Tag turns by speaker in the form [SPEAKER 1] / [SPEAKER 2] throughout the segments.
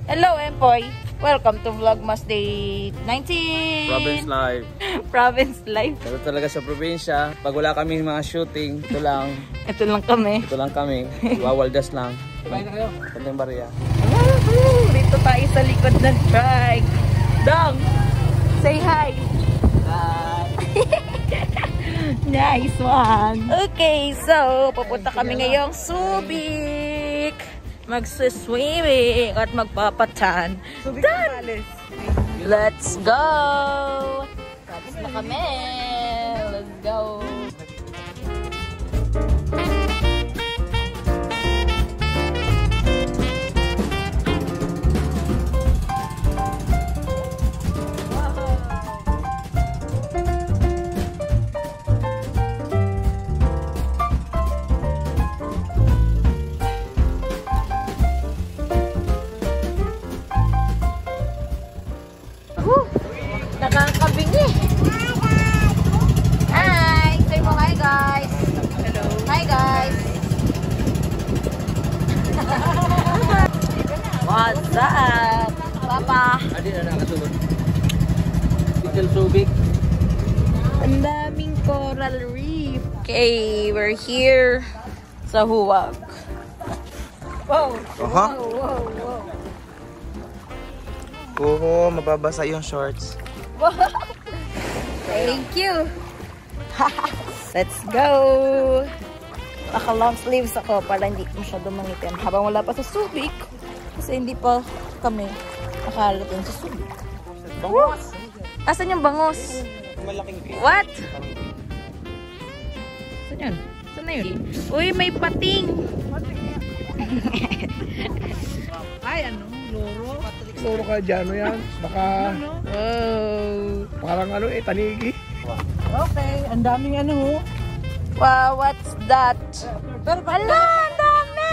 [SPEAKER 1] Hello, Empoy. Welcome to Vlogmas Day 19.
[SPEAKER 2] Province Live.
[SPEAKER 1] Province Live.
[SPEAKER 2] Ito talaga sa probinsya. Pag wala kami mga shooting, ito lang.
[SPEAKER 1] Ito lang kami.
[SPEAKER 2] Ito lang kami. Wawaldas lang. Sabay na kayo. Konting barya.
[SPEAKER 1] Dito tayo sa likod ng trike. Dong, say hi.
[SPEAKER 2] Hi.
[SPEAKER 1] Nice one. Okay, so pupunta kami ngayong Subic. Magsuswimming at magpapatan. Done! Let's go! Tapos na kami. Let's go! Nakakabingi. Hi! Say mo hi guys. Hello. Hi guys. What's up? Papa.
[SPEAKER 2] Adi na nakasunod. Little Subic.
[SPEAKER 1] Ang daming coral reef. Okay, we're here sa Huwag. Wow. Wow, wow, wow.
[SPEAKER 2] Oo, mababasa yung shorts.
[SPEAKER 1] Wow. Thank you. Let's go. Naka long sleeves ako para hindi masyado mangitim. Habang wala pa sa Subic. Kasi hindi pa kami nakarating sa Subic.
[SPEAKER 2] Bangos.
[SPEAKER 1] Asan yung bangos?
[SPEAKER 2] Malaking fish.
[SPEAKER 1] What? Saan yun? Saan na yun? Uy, may pating.
[SPEAKER 3] Ay, ano? Loro?
[SPEAKER 4] Loro ka dyan, ano yan? Baka
[SPEAKER 1] Wow.
[SPEAKER 4] parang ano tanigi.
[SPEAKER 3] Okay, ang daming ano.
[SPEAKER 1] Wow, what's that? Ala, ang dami!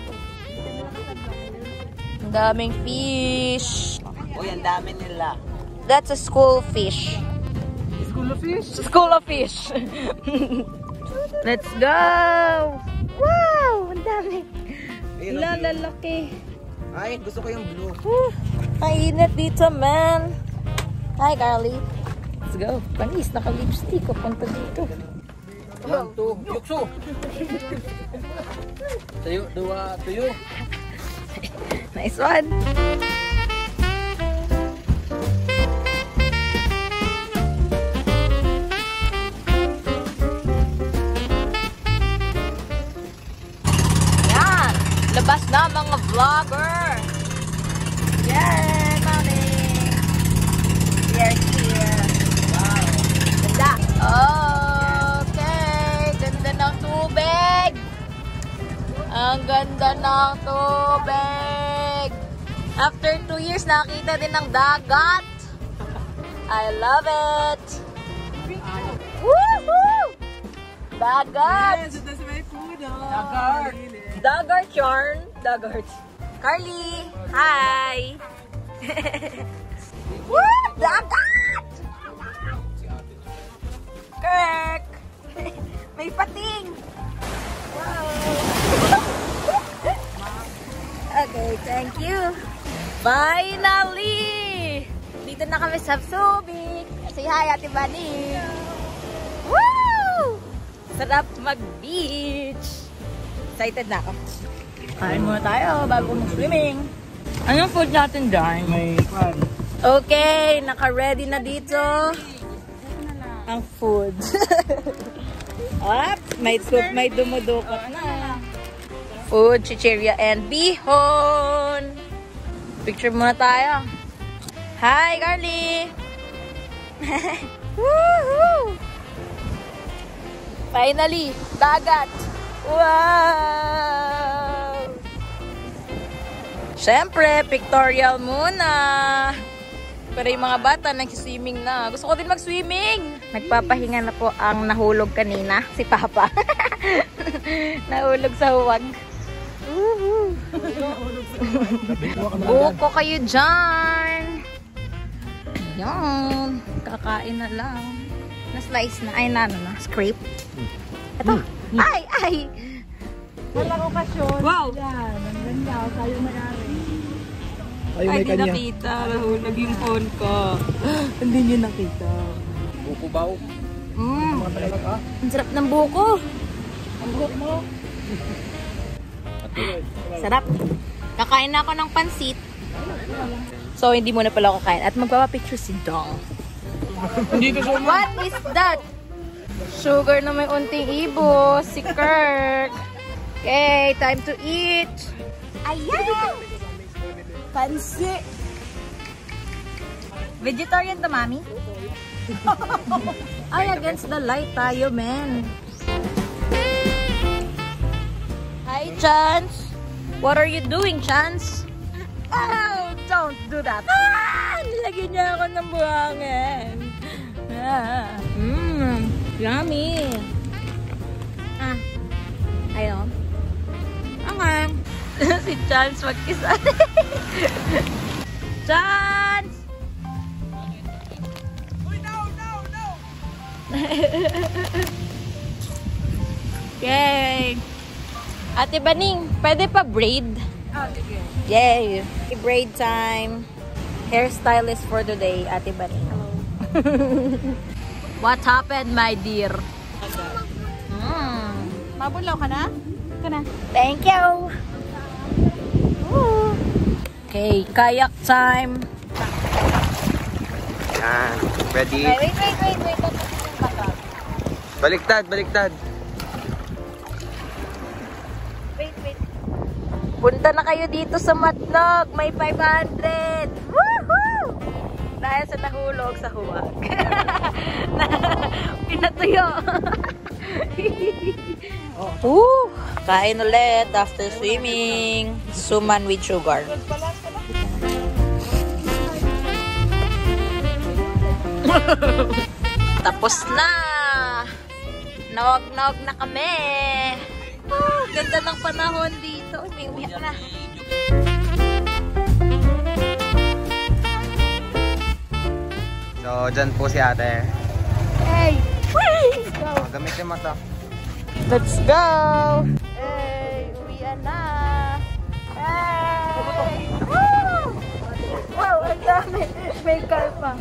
[SPEAKER 1] Ang daming fish.
[SPEAKER 2] Uy, ang dami nila.
[SPEAKER 1] That's a school fish.
[SPEAKER 3] School of fish?
[SPEAKER 1] School of fish. Let's go! Wow! Ang dami. Ilan lalaki.
[SPEAKER 2] Ay, gusto ko yung blue.
[SPEAKER 1] Mainit dito, man. Hi, Carly. Let's go. Panis, naka-lipstick. Punta dito.
[SPEAKER 2] 1, 2, yukso! Tayo, 2, tuyo.
[SPEAKER 1] Nice one. Yan. Labas na mga vlogger. Yan, mami. We are here. Wow. Ganda. Okay. Ganda ng tubig. Ang ganda ng tubig. After 2 years, nakita din ng dagat. I love it. Woohoo! Dagat.
[SPEAKER 3] Yes, that's my food.
[SPEAKER 2] Dagat.
[SPEAKER 1] Dagat yarn. Dagat. Carly, hi. Woo! Dagat! Kirk! May pating. Wow. Okay, thank you. Finally! Dito na kami sa Subic. Say hi, Ate Bani. Woo! Sarap mag-beach. Excited na ako. Kain muna tayo bago mag-swimming. Anong food natin dyan?
[SPEAKER 4] May kwan.
[SPEAKER 1] Okay, naka-ready na dito ang food. Up, may soup, may dumudukot na. Food, chicheria, and bihon. Picture muna tayo. Hi, Carly! Woohoo! Finally, dagat! Wow! Siyempre, pictorial muna. Pero yung mga bata, nag-swimming na. Gusto ko din mag-swimming. Nagpapahinga na po ang nahulog kanina, si Papa. Nahulog sa huwag. Buko kayo dyan. Yan. Kakain na lang. Na-slice na. Ay, na, scrape. Ito. Ay, ay.
[SPEAKER 3] Walang okasyon.
[SPEAKER 1] Wow.
[SPEAKER 3] Yan, ang ganda. Tayo may-ari.
[SPEAKER 4] Ayun,
[SPEAKER 1] Ay,
[SPEAKER 4] may
[SPEAKER 1] di
[SPEAKER 4] kanya.
[SPEAKER 1] nakita. Nahulog yung phone ko. Hindi niyo nakita.
[SPEAKER 2] Buko baw.
[SPEAKER 1] Ang sarap ng buko.
[SPEAKER 3] Ang buhok mo.
[SPEAKER 1] Sarap. Kakain na ako ng pansit. So, hindi muna pala ako kakain. At magpapapicture si Dong. What is that? Sugar na may unting ibo. Si Kirk. Okay, time to eat. Ayan! Pansit. Vegetarian to, Mami? Ay, against the light tayo, man. Hi, Chance. What are you doing, Chance? Oh, don't do that. Ah! Nilagyan niya ako ng buhangin. Ah. Yummy. Ah. Ayun. Okay. Si Chance magkisa. Chance! Yay! Ate Baning, pwede pa braid?
[SPEAKER 3] Sige.
[SPEAKER 1] Yay! Braid time. Hairstylist for today, Ate Baning. What happened, my dear?
[SPEAKER 3] Mabulaw ka na?
[SPEAKER 1] Thank you! Woo. Okay, kayak time.
[SPEAKER 2] Yan. Ready?
[SPEAKER 1] Wait.
[SPEAKER 2] Baliktad.
[SPEAKER 1] Wait. Punta na kayo dito sa Matnog. May 500. Woohoo! Dahil sa nahulog sa huwag. Pinatuyo. Kain ulit after swimming. Suman with sugar. Tapos na. Nawag-nawag na kami. Ganda ng panahon dito. May umiyak na.
[SPEAKER 2] So, dyan po si ate.
[SPEAKER 1] Hey!
[SPEAKER 2] Gamit yung mata.
[SPEAKER 1] Let's go! Hey! Uwian na! Hey! Woo! Wow! Ang dami! May car pa.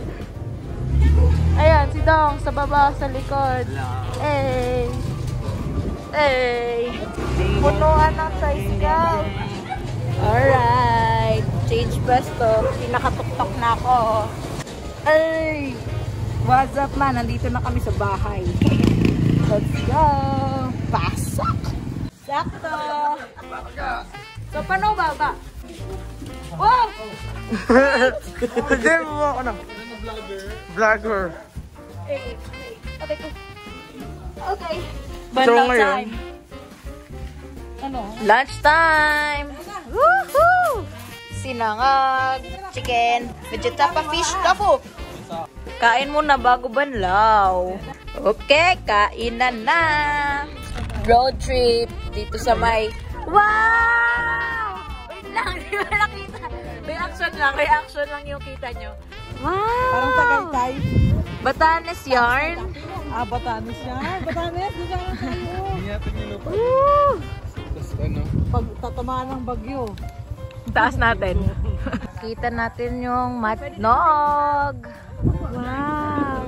[SPEAKER 1] Ayan, si Dong sa baba, sa likod. Hey! Hey! Punuan ng size scout. Alright! Change pwesto. Pinakatuktok na ako. Hey! What's up, man? Nandito na kami sa bahay. Let's go! Pasok! Sakto! So, paano baba? Wow!
[SPEAKER 2] Hindi mo ako na. Vlogger.
[SPEAKER 1] Hey, okay ko. Okay.
[SPEAKER 2] So,
[SPEAKER 1] Bandang
[SPEAKER 2] ngayon?
[SPEAKER 1] time. Ano? Lunch time! Woohoo! Sinangag, chicken, vegetable fish, tofu. Kain muna bago banlaw. Okay, kainan na. Road trip dito sa may... Wow! Wait lang, di ba nakita? Reaction lang yung kita nyo. Wow!
[SPEAKER 3] Parang Tagaytay.
[SPEAKER 1] Batanes yarn.
[SPEAKER 3] Batanes yan. Batanes, di ka naman tayo.
[SPEAKER 1] Woo!
[SPEAKER 3] Pag tatamaan ng bagyo.
[SPEAKER 1] Taas natin. Kita natin yung Matnog. Wow!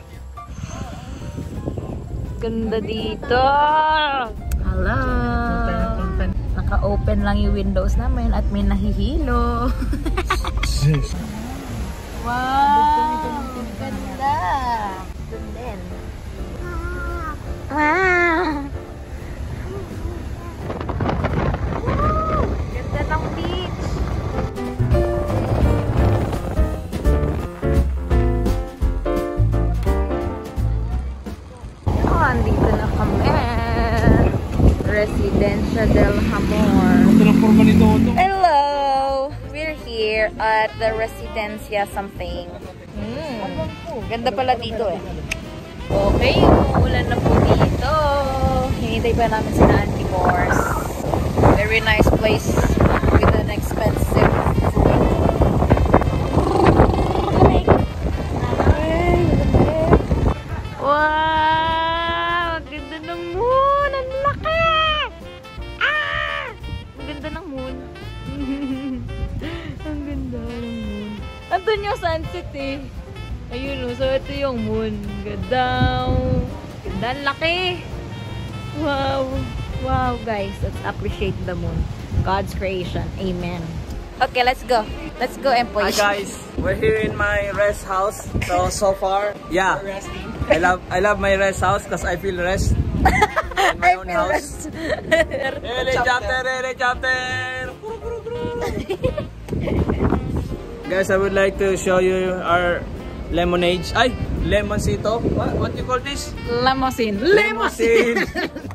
[SPEAKER 1] Ganda dito. Hello. Naka-open lang yung windows namin at may nahihilo. Wow! Ganda. Ganda. Wow! Ganda ng beach. Andito na kami. Residencia del Amor.
[SPEAKER 3] Ito lang forma ni Toto.
[SPEAKER 1] Hello! We're here at the Residencia something. Ganda pala dito eh. Okay, umuulan na po dito. Hinintay pa namin si Auntie Morse. Very nice place with an expensive food. Wow! Ang ganda ng moon! Ang laki! Ah! Ang ganda ng moon. Ang sunset eh. Ayun o, so ito yung moon. Ganda. Ganda, laki. Wow. Wow, guys. Let's appreciate the moon. God's creation. Amen. Okay, let's go. Let's go,
[SPEAKER 2] Hi
[SPEAKER 1] employees.
[SPEAKER 2] guys, we're here in my rest house. So far, yeah, I love my rest house because I feel rest in my own house. Helicopter. Guys, I would like to show you our lemonade. Ay, lemoncito. What you call this?
[SPEAKER 1] Limousine.
[SPEAKER 2] Limousine.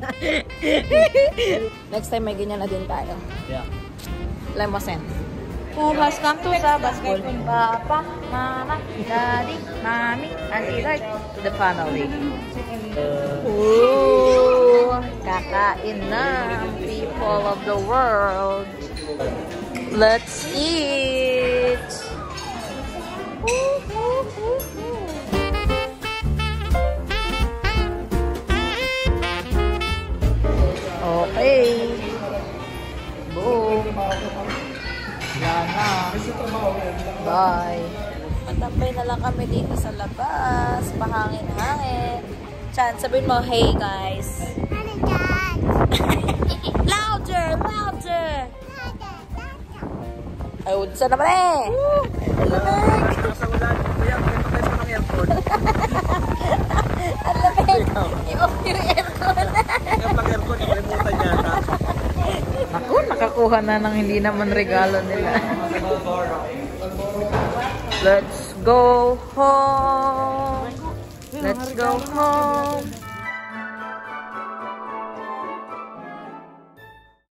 [SPEAKER 1] Next time may ganyan na din tayo.
[SPEAKER 2] Yeah.
[SPEAKER 1] Limousine. Who has come to Sabbath School? Papa, Mama, Daddy, Mommy, Auntie Lord, the family. Ooh, kakain na ang people of the world. Let's eat. Okay. Boom. Yana. Bye. Matambay na lang kami dito sa labas. Pahangin-hangin. Chan, sabihin mo, hey guys. Louder! Louder! Ay, unsa naman eh!
[SPEAKER 2] Sa ulan, kuya, ganito tayo sa mga aircon.
[SPEAKER 1] Ang lamig! I-off yung aircon!
[SPEAKER 2] Yung pag-aircon, ikalimutan niya na.
[SPEAKER 1] Naku, nakakuha na ng hindi naman regalo nila. Let's go home. Let's go home.